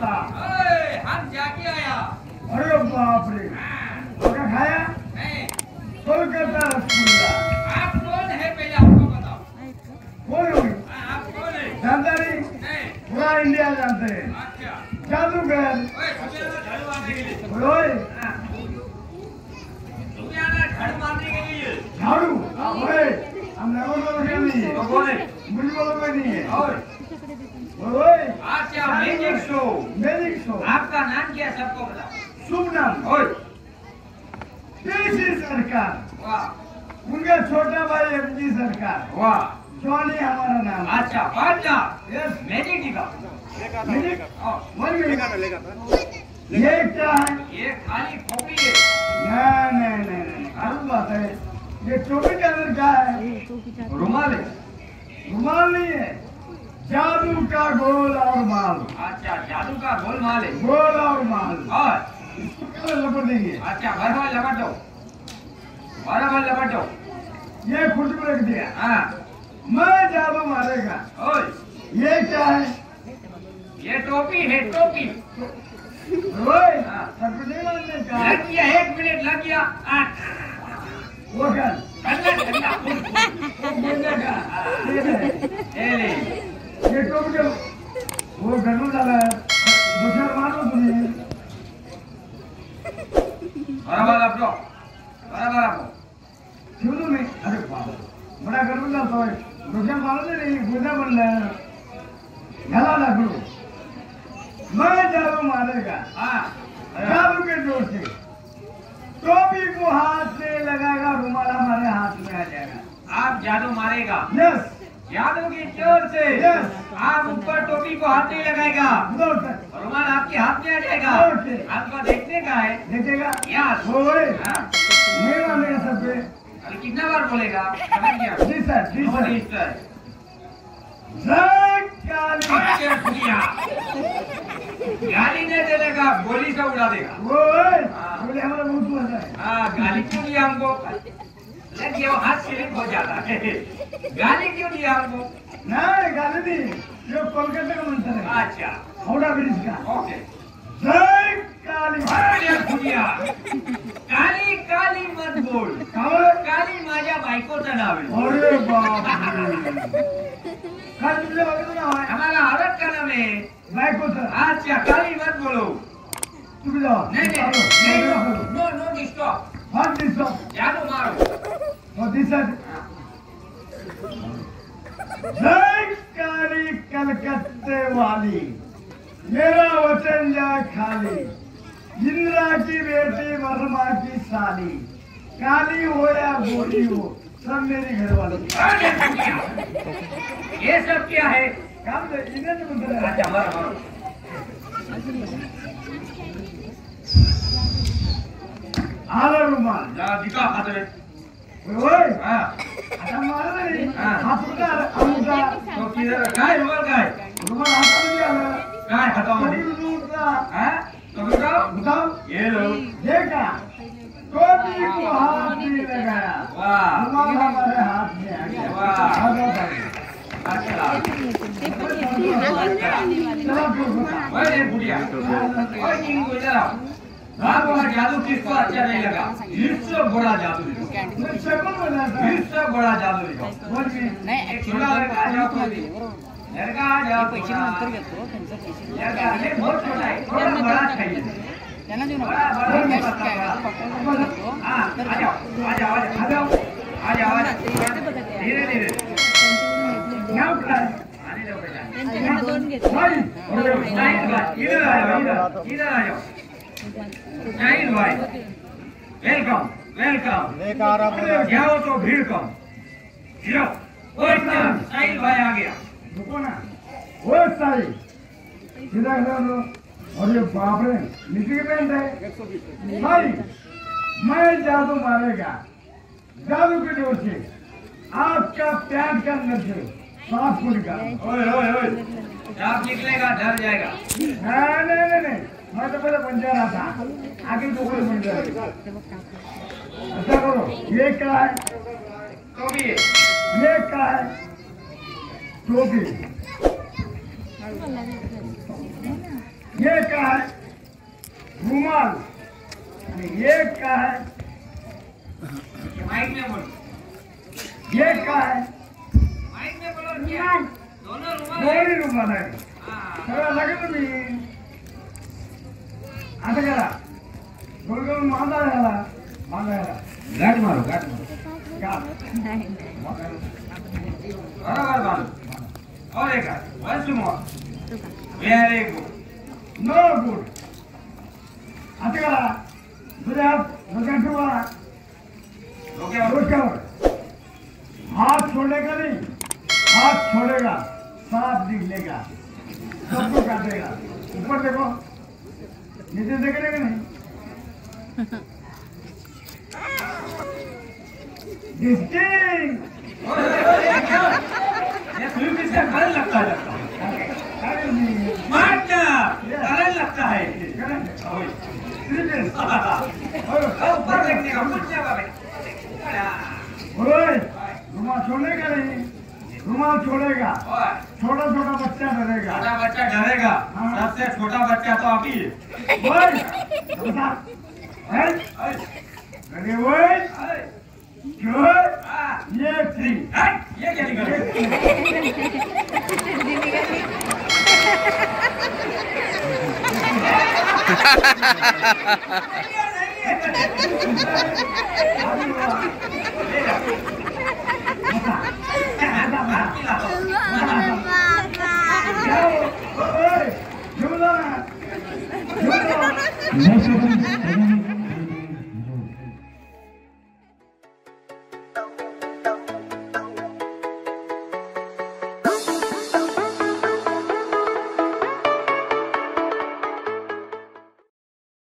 कोलकाता। हम जाके आया। अरे बाप रे, क्या खाया? नहीं। कोलकाता रसगुल्ला। आप कौन है पहले आपको बताओ। कौन हो? आप कौन है? जानता नहीं? नहीं। पूरा इंडिया जानते हैं। अच्छा। जादूगर। झाड़ू मारने के लिए। ओए, झाड़ू मारने के लिए। झाड़ू? ओए, हम नगर वालों के नहीं है। तो कौन है? मुझे वालों में नहीं है। और ओए, अच्छा मैजिक शो। Magic show. आपका नाम क्या है सबको बताओ। शुभ नाम। ओए पीसी सरकार। वाह उनका छोटा भाई एमजी सरकार। वाह। जॉनी हमारा नाम। अच्छा पार्टनर। यस। मैजिक दिखा। मैजिक? One minute. ये क्या है? ये खाली कॉपी है। नहीं, गलत बात है। ये टोपी के अंदर क्या है? रुमाल है। रुमाल नहीं है, जादू का गोल और माल। अच्छा जादू का गोलमाल है। गोल और माल। और इसको लपट देंगे। अच्छा बराबर लपटो। बराबर लपटो। ये खुशबू रख दिया। हाँ। मैं जादू मारेगा। ओए ये क्या है? ये टोपी है टोपी। ओए, सबको नहीं मानने का। लग गया 1 मिनट लग गया। वो क्या? ठंडा वो बोलने का। ये ले। ये टोपी के वो गन्नू डाला है। दूसरा मारो तुम्हें। बराबर लपटो। बराबर लपटो। क्यों तो नहीं? अरे बाप, बड़ा गन्नू डालता है। दूसरा मारो नहीं, गुदा बन रहा है। गला लगू। मैं जादू मारेगा। हाँ। जादू के जोर से टोपी को हाथ में लगाएगा, रुमाल हमारे हाथ में आ जाएगा। आप जादू मारेगा। यस। जादू की जोर से। Yes. आप ऊपर टोपी को हाथ में लगाएगा। रुमाल आपके हाथ में आ जाएगा। Okay. आपको देखने का है। देखेगा? यस। ओए, हाँ। नहीं मानेगा सब पे। अरे कितना बार बोलेगा? समझ गया? जी सर, जी सर। जी सर। जय काली। अच्छा भैया। गाली नहीं देने का, गोली से उड़ा देगा। ओए, हाँ। बोले हमारा बहुत मजा है। हाँ गाली क्यों दिया हमको? लग गया हाथ स्लिप हो जाता है। गाली क्यों दिया हमको? नहीं, गाली नहीं, ये कोलकाता का मंत्र है। अच्छा हावड़ा ब्रिज का। ओके। जय काली। अरे भैया काली काली मत बोल। काली माझ्या बायकोचं नाव आहे। अरे बाप रे, काय तुझ्या बाबा नाव आहे? हमारा औरत का नाम है। बायकोचं। अच्छा काली मत बोलो। तुम्ही जाओ। नहीं नो नो डिस्टर्ब। हाथ दिसो। जादू मारो। और दिसत। जय काली कलकत्ते वाली, मेरा वचन जाए खाली। इंदिरा की बेटी वर्मा की साली, काली हो या गोरी हो, सब मेरी घरवाली। अरे भैया ये सब क्या है? काम दे, इन्हें तो मुझे लगा। अच्छा मारो। आला रुमाल। ला दिखा हाथ में। ओए, हाँ। आता मारा नहीं। हाँ। हाथ उठा, अंगूठा। तो किधर काय रुमाल काय? रुमाल हाथ में आला। काय हातामध्ये? टोपी उठा। हाँ तो बताओ। बताओ। ये लो। देखा, टोपी को हाथ में लगाया, वाह रुमाल हमारे हाथ में आ गया। वाह। आ जाओ भाई। अच्छा चलो फिर बता। ओए बुढ़िया ओए किंग को इधर आओ। आपका जादू किसको अच्छा नहीं लगा? इससे बड़ा जादू दिखाओ। मैं शक्ल बनाता है। इससे बड़ा जादू दिखाओ। बोल भी। एक छोटा लड़का आ जाओ कोई भी। लड़का आ जाओ। लड़का ये बहुत छोटा है, थोड़ा बड़ा चाहिए। बड़ा हाँ आ जाओ। धीरे धीरे क्या उठा है? आने दो बेटा। भाई, इधर आ जाओ। जाहिद भाई वेलकम वेलकम। जाओ तो भीड़ कम। साहिल भाई आ गया। रुको ना। वो सारी सीधा खड़ा लो। और ये बाप रे, नीचे की पेंट है भाई। मैं जादू मारेगा, जादू के जोर से आपका पैंट के अंदर से सांप को निकाल। ओए सांप निकलेगा डर जाएगा। नहीं, मैं तो पहले बन जा रहा था, आगे तो कोई बन जाएगा। ऐसा करो, ये क्या है? टोपी है। ये क्या है? टोपी। ये क्या है? रुमाल। ये क्या है? माइक में बोलो। ये क्या है? माइक में बोलो क्या? दोनों रुमाल है। दोनों रुमाल है। सगळं लगे तुम्ही आता करा गोलगोल मांडायला गाठ मारो गाठ बराबर मारो और एक once more very good no good आता करा तुझे हात डोक्यात ठेवा डोक्यावर हाथ छोड़ेगा नहीं हाथ छोड़ेगा सांप निकलेगा सबको काटेगा ऊपर देखो नीचे देख रहे नहीं डिस्टिंग ये फिल्म किसका करंट लगता है मारना करंट लगता है ऊपर देखने का मुझे बाबे ओए रुमाल छोड़ेगा नहीं रुमाल छोड़ेगा छोटा छोटा बच्चा डरेगा छोटा बच्चा डरेगा सबसे छोटा बच्चा तो आप ही अरे वो ये थ्री ये क्या निकल No